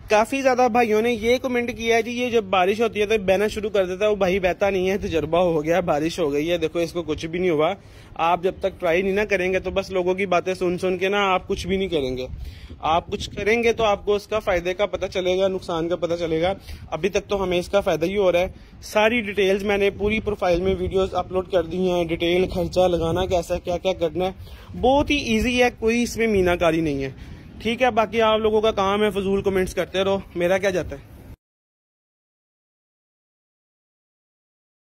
काफी ज्यादा भाइयों ने ये कमेंट किया है जी, ये जब बारिश होती है तो बहना शुरू कर देता है, वो भाई बहता नहीं है, तजर्बा हो गया, बारिश हो गई है, देखो इसको कुछ भी नहीं हुआ। आप जब तक ट्राई नहीं ना करेंगे तो बस लोगों की बातें सुन सुन के ना आप कुछ भी नहीं करेंगे। आप कुछ करेंगे तो आपको उसका फायदे का पता चलेगा, नुकसान का पता चलेगा। अभी तक तो हमें इसका फायदा ही हो रहा है। सारी डिटेल्स मैंने पूरी प्रोफाइल में वीडियोस अपलोड कर दी हैं, डिटेल खर्चा लगाना कैसा क्या क्या करना है, बहुत ही ईजी है, कोई इसमें मीनाकारी नहीं है। ठीक है, बाकी आप लोगों का काम है फजूल कमेंट्स करते रहो, मेरा क्या जाता है।